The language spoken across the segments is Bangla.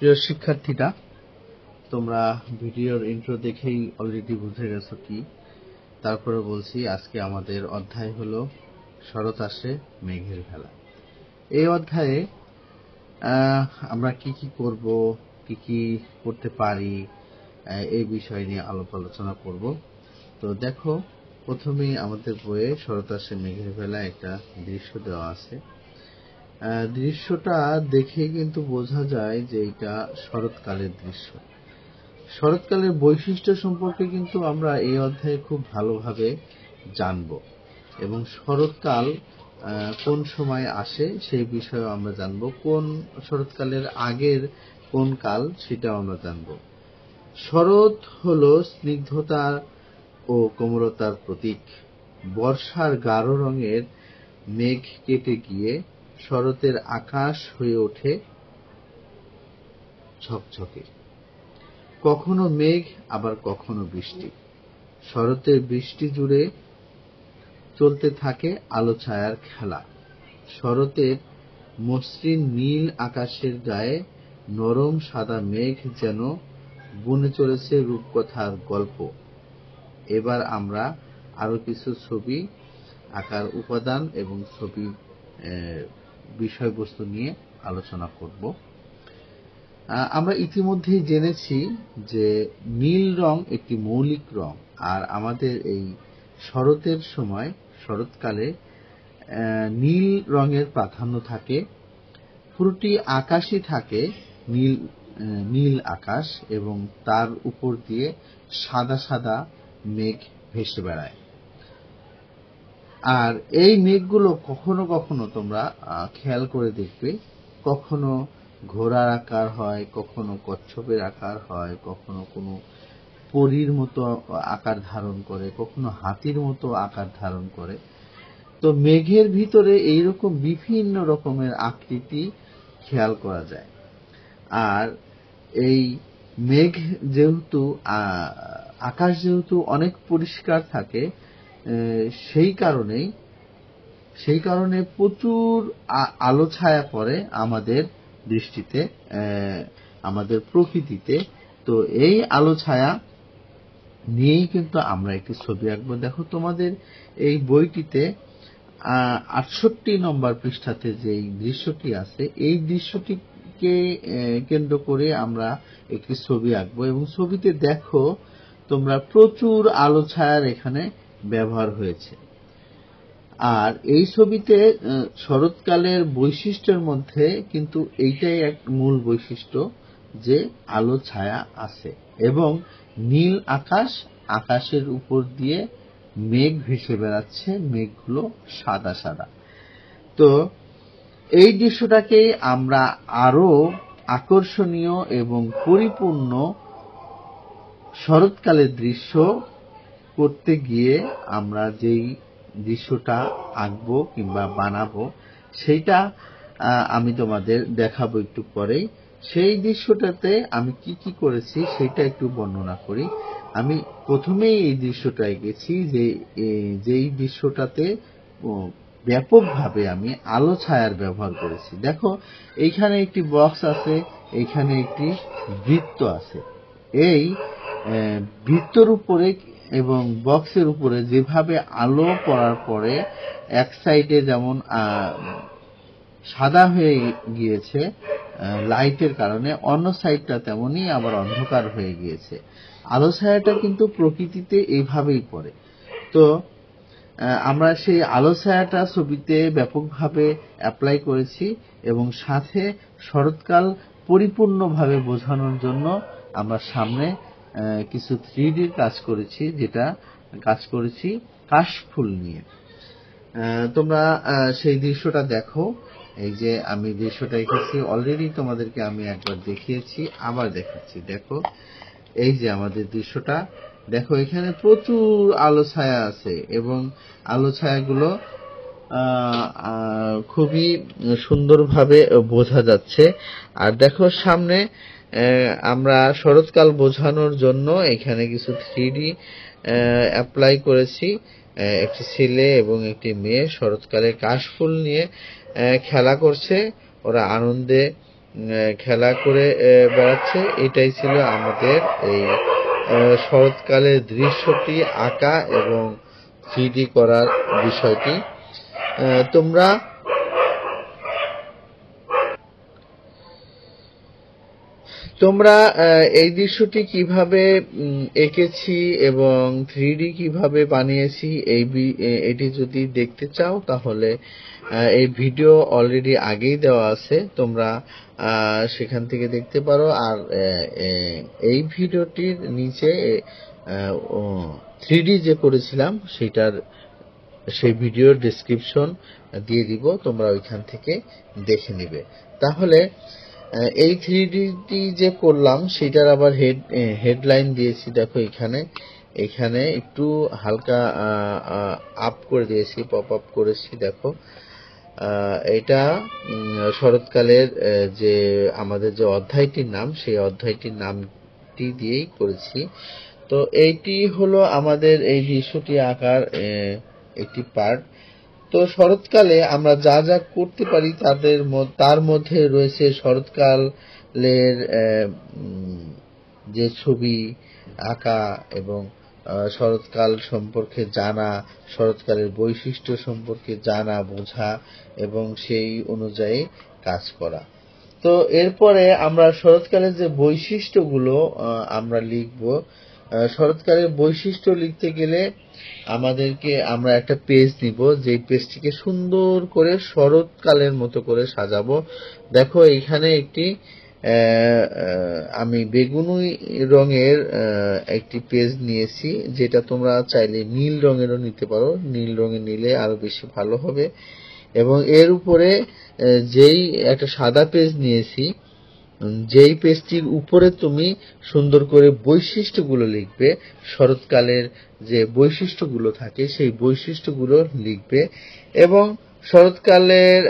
প্রিয় শিক্ষার্থীরা, তোমরা ভিডিওর ইন্ট্রো দেখেই অলরেডি বুঝে গেছো কি। তারপরে বলছি, আজকে আমাদের অধ্যায় হলো শরৎ আসে মেঘের ভেলা। এই অধ্যায়ে আমরা কি কি করব, কি কি করতে পারি, এই বিষয় নিয়ে আলোচনা করব। তো দেখো, প্রথমেই আমাদের বইয়ে শরৎ আসে মেঘের ভেলা একটা দৃশ্য দেওয়া আছে। দৃশ্যটা দেখে কিন্তু বোঝা যায় যে এটা শরৎকালের দৃশ্য। শরৎকালের বৈশিষ্ট্য সম্পর্কে কিন্তু আমরা এই অধ্যায়ে খুব ভালোভাবে জানব, এবং শরৎকাল কোন সময় আসে সেই বিষয়ে আমরা জানব, কোন শরৎকালের আগের কোন কাল সেটাও আমরা জানব। শরৎ হলো স্নিগ্ধতা ও কোমলতার প্রতীক। বর্ষার গাঢ় রঙের মেঘ কেটে গিয়ে শরতের আকাশ হয়ে ওঠে ঝকঝকে। কখনো মেঘ, আবার কখনো বৃষ্টি। শরতের বৃষ্টি জুড়ে চলতে থাকে আলো ছায়ার খেলা। শরতের মসৃণ নীল আকাশের গায়ে নরম সাদা মেঘ যেন বুনে চলেছে রূপকথার গল্প। এবার আমরা আরো কিছু ছবি আঁকার উপাদান এবং ছবির বিষয়বস্তু নিয়ে আলোচনা করব। আমরা ইতিমধ্যেই জেনেছি যে নীল রং একটি মৌলিক রং, আর আমাদের এই শরতের সময়, শরৎকালে নীল রঙের প্রাধান্য থাকে। পুরোটি আকাশই থাকে নীল আকাশ, এবং তার উপর দিয়ে সাদা সাদা মেঘ ভেসে বেড়ায়। আর এই মেঘগুলো কখনো কখনো তোমরা খেয়াল করে দেখবে, কখনো ঘোড়ার আকার হয়, কখনো কচ্ছপের আকার হয়, কখনো কোনো পরীর মতো আকার ধারণ করে, কখনো হাতির মতো আকার ধারণ করে। তো মেঘের ভিতরে এইরকম বিভিন্ন রকমের আকৃতি খেয়াল করা যায়। আর এই মেঘ যেহেতু, আকাশ যেহেতু অনেক পরিষ্কার থাকে, সেই কারণে প্রচুর আলো ছায়া পড়ে আমাদের দৃষ্টিতে, আমাদের প্রকৃতিতে। তো এই আলো ছায়া নিয়েই কিন্তু আমরা একটি ছবি আঁকবো। দেখো, তোমাদের এই বইটিতে 68 নম্বর পৃষ্ঠাতে যে দৃশ্যটি আছে, এই দৃশ্যটিকে কেন্দ্র করে আমরা একটি ছবি আঁকবো, এবং ছবিতে দেখো তোমরা প্রচুর আলো ছায়ার এখানে ব্যবহার হয়েছে। আর এই ছবিতে শরৎকালের বৈশিষ্ট্যের মধ্যে কিন্তু এইটাই এক মূল বৈশিষ্ট্য, যে আলো ছায়া আছে এবং নীল আকাশ, আকাশের উপর দিয়ে মেঘ ভেসে বেড়াচ্ছে, মেঘগুলো সাদা সাদা। তো এই দৃশ্যটাকে আমরা আরো আকর্ষণীয় এবং পরিপূর্ণ শরৎকালের দৃশ্য করতে গিয়ে আমরা যেই দৃশ্যটা আঁকবো কিংবা বানাবো, সেইটা আমি তোমাদের দেখাবো একটু পরেই। সেই দৃশ্যটাতে আমি কি কি করেছি সেটা একটু বর্ণনা করি। আমি প্রথমেই এই দৃশ্যটা এঁকেছি, যেই দৃশ্যটাতে ব্যাপকভাবে আমি আলো ছায়ার ব্যবহার করেছি। দেখো, এইখানে একটি বক্স আছে, এইখানে একটি বৃত্ত আছে। এই বৃত্তর উপরে এবং বক্সের উপরে যেভাবে আলো পড়ার পরে এক সাইডে যেমন সাদা হয়ে গিয়েছে লাইটের কারণে, অন্য সাইডটা তেমনি আবার অন্ধকার হয়ে গিয়েছে। আলো ছায়াটা কিন্তু প্রকৃতিতে এইভাবেই পড়ে। তো আমরা সেই আলো ছায়াটা ছবিতে ব্যাপকভাবে অ্যাপ্লাই করেছি, এবং সাথে শরৎকাল পরিপূর্ণভাবে বোঝানোর জন্য আমরা সামনে কিছু 3Dর কাজ করেছি, যেটা কাজ করেছি কাশফুল নিয়ে। তোমরা সেই দৃশ্যটা দেখো। এই যে আমি দৃশ্যটা এঁকেছি, অলরেডি তোমাদেরকে আমি একবার দেখিয়েছি, আবার দেখাচ্ছি। দেখো, এই যে আমাদের দৃশ্যটা, দেখো এখানে প্রচুর আলো ছায়া আছে, এবং আলো ছায়াগুলো খুবই সুন্দরভাবে বোঝা যাচ্ছে। আর দেখো, সামনে আমরা শরৎকাল বোঝানোর জন্য এখানে কিছু 3D অ্যাপ্লাই করেছি। একটি ছেলে এবং একটি মেয়ে শরৎকালে কাশফুল নিয়ে খেলা করছে, ওরা আনন্দে খেলা করে বেড়াচ্ছে। এটাই ছিল আমাদের এই শরৎকালের দৃশ্যটি আঁকা এবং 3D করার বিষয়টি। তোমরা এই দৃশ্যটি কিভাবে এঁকেছি এবং 3D কিভাবে বানিয়েছি এটি যদি দেখতে চাও তাহলে এই ভিডিও অলরেডি আগেই দেওয়া আছে, তোমরা সেখান থেকে দেখতে পারো। আর এই ভিডিওটির নিচে 3D যে করেছিলাম সেই ভিডিওর ডেসক্রিপশন দিয়ে দিব, তোমরা ওইখান থেকে দেখে নিবে। তাহলে এই 3D যে করলাম সেটার আবার হেডলাইন দিয়েছি, দেখো এখানে একটু হালকা আপ করে দিয়েছি, পপ আপ করেছি। দেখো এটা শরৎকালের যে আমাদের যে অধ্যায়টির নাম, সেই অধ্যায়টির নামটি দিয়েই করেছি। তো এইটি হলো আমাদের এই দৃশ্যটি আঁকার একটি পার্ট। তো শরৎকালে আমরা যা যা করতে পারি তার মধ্যে রয়েছে শরৎকালের যে ছবি আঁকা এবং শরৎকাল সম্পর্কে জানা, শরৎকালের বৈশিষ্ট্য সম্পর্কে জানা, বোঝা এবং সেই অনুযায়ী কাজ করা। তো এরপরে আমরা শরৎকালের যে বৈশিষ্ট্যগুলো আমরা লিখব, শরৎকালের বৈশিষ্ট্য লিখতে গেলে আমরা একটা পেজ নিব, যে পেজটিকে সুন্দর করে শরৎকালের মতো করে সাজাবো। দেখো এইখানে একটি আমি বেগুনি রঙের একটি পেজ নিয়েছি, যেটা তোমরা চাইলে নীল রঙেরও নিতে পারো, নীল রঙে নিলে আরো বেশি ভালো হবে। এবং এর উপরে যেই একটা সাদা পেজ নিয়েছি, যেই পেজটির উপরে তুমি সুন্দর করে বৈশিষ্ট্যগুলো লিখবে, শরৎকালের যে বৈশিষ্ট্যগুলো থাকে সেই বৈশিষ্ট্যগুলো লিখবে এবং শরৎকালের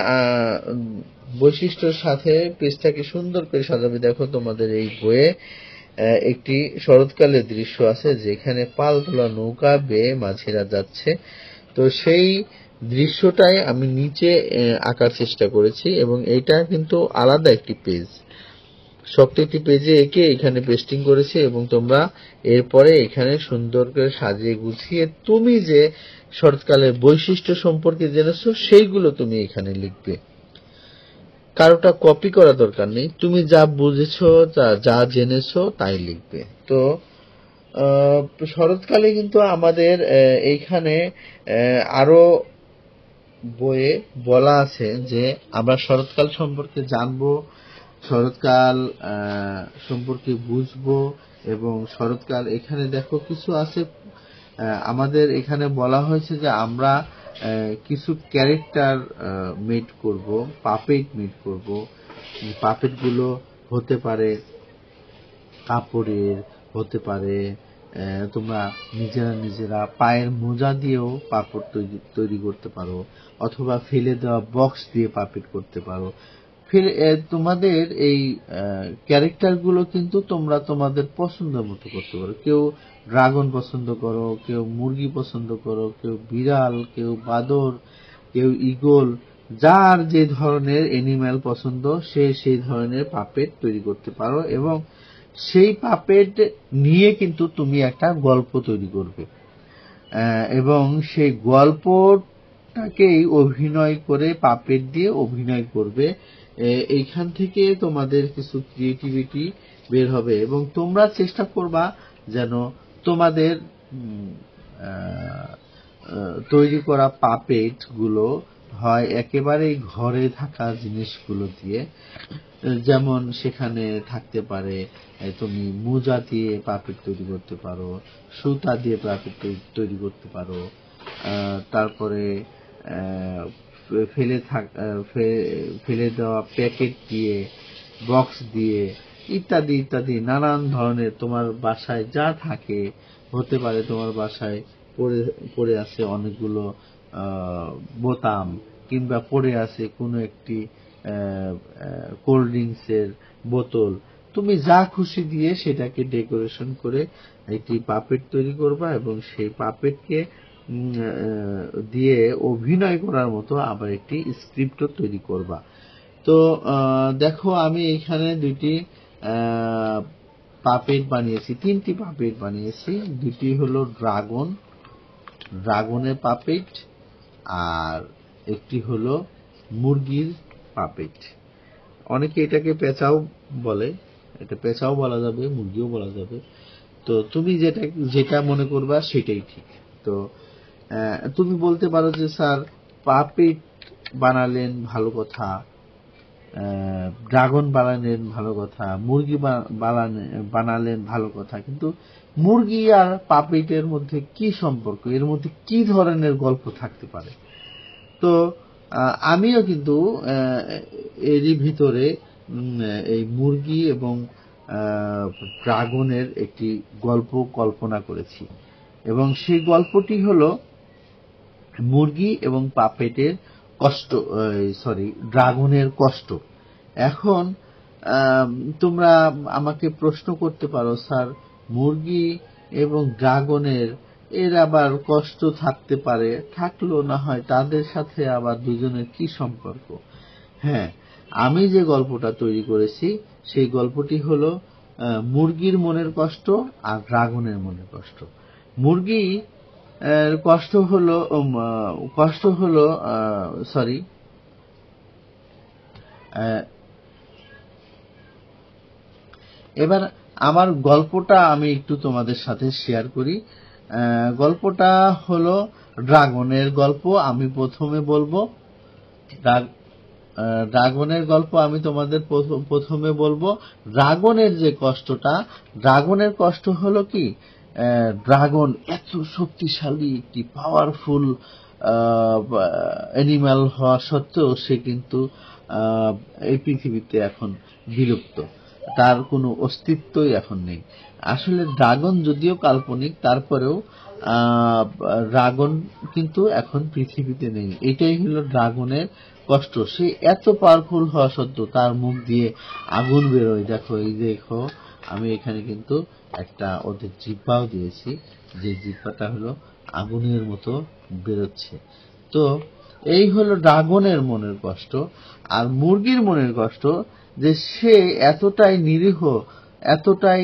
বৈশিষ্ট্যের সাথে পেজটাকে সুন্দর করে সাজাবে। দেখো তোমাদের এই বইয়ে একটি শরৎকালের দৃশ্য আছে, যেখানে পালতোলা নৌকা বেয়ে মাঝিরা যাচ্ছে। তো সেই দৃশ্যটাই আমি নিচে আঁকার চেষ্টা করেছি এবং এটা কিন্তু আলাদা একটি পেজ, প্রত্যেকটি পেজে এঁকে এখানে পেস্টিং করেছি। এবং তোমরা এরপরে এখানে সুন্দর করে সাজিয়ে গুছিয়ে তুমি যে শরৎকালের বৈশিষ্ট্য সম্পর্কে জেনেছো সেইগুলো তুমি এখানে লিখবে। কারোটা কপি করা দরকার নেই, তুমি যা বুঝেছো যা জেনেছো তাই লিখবে। তো শরৎকালে কিন্তু আমাদের এইখানে আরো বইয়ে বলা আছে যে আমরা শরৎকাল সম্পর্কে জানবো, শরৎকাল সম্পর্কে বুঝবো এবং শরৎকাল এখানে দেখো কিছু আছে। আমাদের এখানে বলা হয়েছে যে আমরা কিছু ক্যারেক্টার মেড করব, পাপেট মেড করব। পাপেট গুলো হতে পারে কাপড়ের, হতে পারে তোমরা নিজেরা পায়ের মোজা দিয়েও পাপড় তৈরি করতে পারো, অথবা ফেলে দেওয়া বক্স দিয়ে পাপেট করতে পারো। তোমাদের এই ক্যারেক্টার গুলো কিন্তু তোমরা তোমাদের পছন্দ মতো করতে পারো। কেউ ড্রাগন পছন্দ করো, কেউ মুরগি পছন্দ করো, কেউ বিড়াল, কেউ বাদর, কেউ ঈগল, যার যে ধরনের অ্যানিম্যাল পছন্দ সে সেই ধরনের পাপেট তৈরি করতে পারো এবং সেই পাপেট নিয়ে কিন্তু তুমি একটা গল্প তৈরি করবে এবং সেই গল্পটাকেই অভিনয় করে পাপেট দিয়ে অভিনয় করবে। এইখান থেকে তোমাদের কিছু ক্রিয়েটিভিটি বের হবে এবং তোমরা চেষ্টা করবা যেন তোমাদের তৈরি করা পাপেট গুলো হয় একেবারেই ঘরে থাকা জিনিসগুলো দিয়ে, যেমন সেখানে থাকতে পারে তুমি মোজা দিয়ে পাপেট তৈরি করতে পারো, সুতা দিয়ে পাপেট তৈরি করতে পারো, তারপরে ফেলে দেওয়া প্যাকেট দিয়ে, বক্স দিয়ে, ইত্যাদি ইত্যাদি নানান ধরনের তোমার বাসায় যা থাকে। হতে পারে তোমার বাসায় পড়ে আছে অনেকগুলো বোতাম, কিংবা পড়ে আছে কোনো একটি কোল্ড ড্রিঙ্কসের বোতল, তুমি যা খুশি দিয়ে সেটাকে ডেকোরেশন করে একটি পাপেট তৈরি করবা এবং সেই পাপেটকে দিয়ে অভিনয় করার মতো আবার একটি স্ক্রিপ্টও তৈরি করবা। তো দেখো আমি এখানে দুইটি পাপেট বানিয়েছি, তিনটি পাপেট বানিয়েছি। দুটি হলো ড্রাগনের পাপেট, আর একটি হলো মুরগির পাপেট। অনেকে এটাকে পেঁচাও বলে, এটা পেঁচাও বলা যাবে, মুরগিও বলা যাবে। তো তুমি যেটা মনে করবা সেটাই ঠিক। তো তুমি বলতে পারো যে স্যার পাপেট বানালেন ভালো কথা, ড্রাগন বানালেন ভালো কথা, মুরগি বানালেন ভালো কথা, কিন্তু মুরগি আর পাপেটের মধ্যে কি সম্পর্ক, এর মধ্যে কি ধরনের গল্প থাকতে পারে? তো আমিও কিন্তু এরই ভিতরে এই মুরগি এবং ড্রাগনের একটি গল্প কল্পনা করেছি, এবং সেই গল্পটি হলো মুরগি এবং পাপেটের কষ্ট, ড্রাগনের কষ্ট। এখন তোমরা আমাকে প্রশ্ন করতে পারো, স্যার মুরগি এবং ড্রাগনের এর আবার কষ্ট থাকতে পারে, থাকলো না হয় তাদের সাথে আবার দুজনের কি সম্পর্ক? হ্যাঁ, আমি যে গল্পটা তৈরি করেছি সেই গল্পটি হলো মুরগির মনের কষ্ট আর ড্রাগনের মনের কষ্ট। মুরগি এবার আমার গল্পটা আমি একটু তোমাদের সাথে শেয়ার করি। গল্পটা হলো ড্রাগনের গল্প। আমি প্রথমে বলবো ড্রাগনের গল্প। আমি তোমাদের প্রথমে বলবো ড্রাগনের যে কষ্টটা। ড্রাগনের কষ্ট হলো কি, ড্রাগন এত শক্তিশালী একটি পাওয়ারফুল অ্যানিম্যাল হওয়া সত্ত্বেও সে কিন্তু এই পৃথিবীতে এখন বিলুপ্ত, তার কোনো অস্তিত্বই এখন নেই। আসলে ড্রাগন যদিও কাল্পনিক, তারপরেও ড্রাগন কিন্তু এখন পৃথিবীতে নেই। এটাই হলো ড্রাগনের কষ্ট। সে এত পাওয়ারফুল হওয়া সত্ত্বেও তার মুখ দিয়ে আগুন বেরোয়। দেখো আমি এখানে কিন্তু একটা ওদের জিহ্বাও দিয়েছি, যে জিহ্বাটা হলো আগুনের মতো বেরোচ্ছে। তো এই হলো ড্রাগনের মনের কষ্ট। আর মুরগির মনের কষ্ট, যে সে এতটাই নিরীহ, এতটাই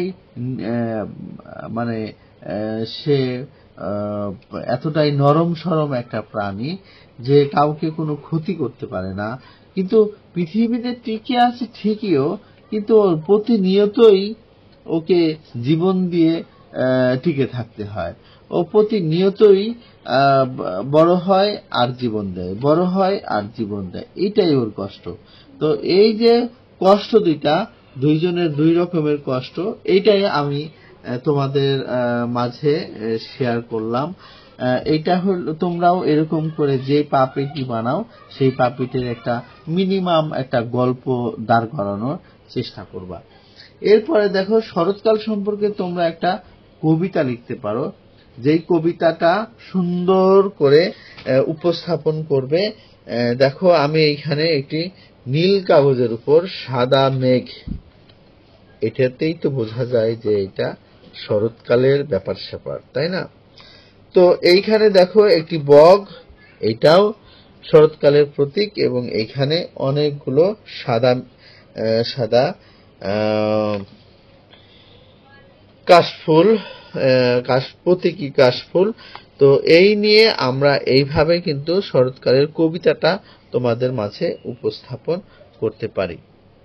সে এতটাই নরম সরম একটা প্রাণী যে কাউকে কোনো ক্ষতি করতে পারে না, কিন্তু পৃথিবীতে টিকে আছে ঠিকইও, কিন্তু প্রতিনিয়তই ওকে জীবন দিয়ে টিকে থাকতে হয়। ও প্রতিনিয়তই বড় হয় আর জীবন দেয়, বড় হয় আর জীবন দেয়, এটাই ওর কষ্ট। তো এই যে কষ্ট দুইজনের দুই রকমের কষ্ট, এইটাই আমি তোমাদের মাঝে শেয়ার করলাম। এইটা হলো, তোমরাও এরকম করে যে পাপেটটি বানাও সেই পাপেটের একটা মিনিমাম একটা গল্প দাঁড় করানোর চেষ্টা করবা। এরপরে দেখো শরৎকাল সম্পর্কে তোমরা একটা কবিতা লিখতে পারো, যেই কবিতাটা সুন্দর করে উপস্থাপন করবে। দেখো আমি এইখানে একটি নীল কাগজের উপর সাদা মেঘ, এটাতেই তো বোঝা যায় যে এটা শরৎকালের ব্যাপার স্যাপার, তাই না? তো এইখানে দেখো একটি বগ, এটাও শরৎকালের প্রতীক, এবং এইখানে অনেকগুলো সাদা সাদা কাশফুল, প্রতীকী কাশফুল। তো এই নিয়ে আমরা এইভাবে কিন্তু শরৎকালের কবিতাটা তোমাদের মাঝে উপস্থাপন করতে পারি।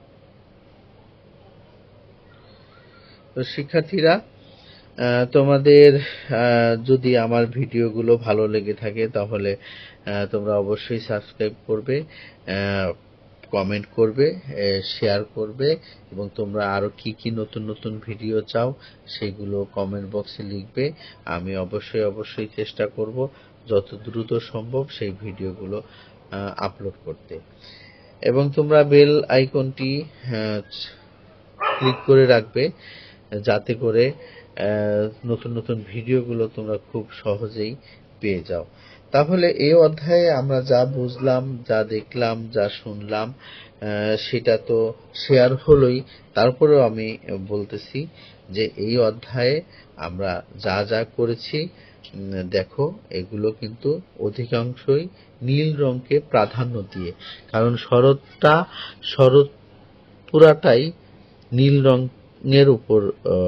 তো শিক্ষার্থীরা, তোমাদের যদি আমার ভিডিওগুলো ভালো লেগে থাকে তাহলে তোমরা অবশ্যই সাবস্ক্রাইব করবে, কমেন্ট করবে, শেয়ার করবে, এবং তোমরা আরো কি কি নতুন নতুন ভিডিও চাও সেগুলো কমেন্ট বক্সে লিখবে। আমি অবশ্যই চেষ্টা করব যত দ্রুত সম্ভব সেই ভিডিওগুলো আপলোড করতে। এবং তোমরা বেল আইকনটি ক্লিক করে রাখবে, যাতে করে নতুন নতুন ভিডিওগুলো তোমরা খুব সহজেই পেয়ে যাও। তাহলে এই অধ্যায়ে আমরা যা বুঝলাম, যা দেখলাম, যা শুনলাম সেটা তো শেয়ার হলোই। তারপরেও আমি বলতেছি যে এই অধ্যায়ে আমরা যা যা করেছি দেখো এগুলো কিন্তু অধিকাংশই নীল রঙকে প্রাধান্য দিয়ে, কারণ শরৎ পুরাটাই নীল রঙের উপর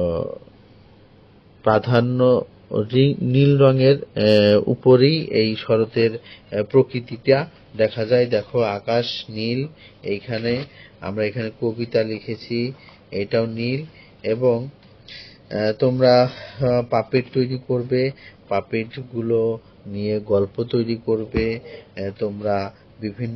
প্রাধান্য, নীল রঙের উপরেই এই শরতের প্রকৃতিটা দেখা যায়। দেখো আকাশ নীল, এইখানে আমরা এখানে কবিতা লিখেছি, এটাও নীল। এবং তোমরা পাপেট তৈরি করবে, পাপেটগুলো নিয়ে গল্প তৈরি করবে, তোমরা বিভিন্ন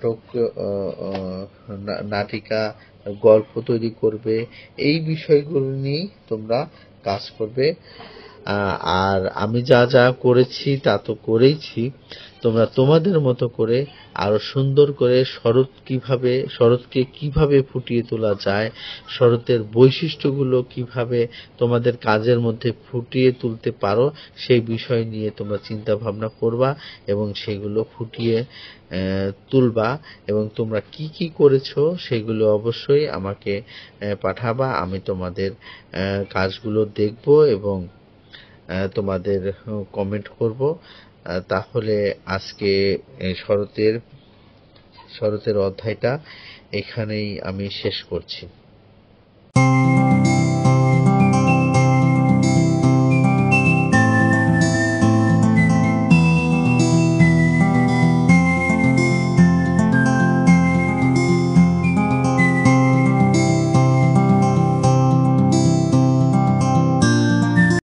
নাটিকা গল্প তৈরি করবে, এই বিষয়গুলো নিয়েই তোমরা কাজ করবে। আর আমি যা যা করেছি তা তো করেইছি, তোমরা তোমাদের মতো করে আরো সুন্দর করে শরৎকে কিভাবে ফুটিয়ে তোলা যায়, শরতের বৈশিষ্ট্যগুলো কিভাবে তোমাদের কাজের মধ্যে ফুটিয়ে তুলতে পারো, সেই বিষয় নিয়ে তোমরা চিন্তা ভাবনা করবা এবং সেগুলো ফুটিয়ে তুলবা। এবং তোমরা কি কি করেছো সেগুলো অবশ্যই আমাকে পাঠাবা, আমি তোমাদের কাজগুলো দেখব এবং তোমাদের কমেন্ট করব। তাহলে আজকে শরতের অধ্যায়টা এখানেই আমি শেষ করছি।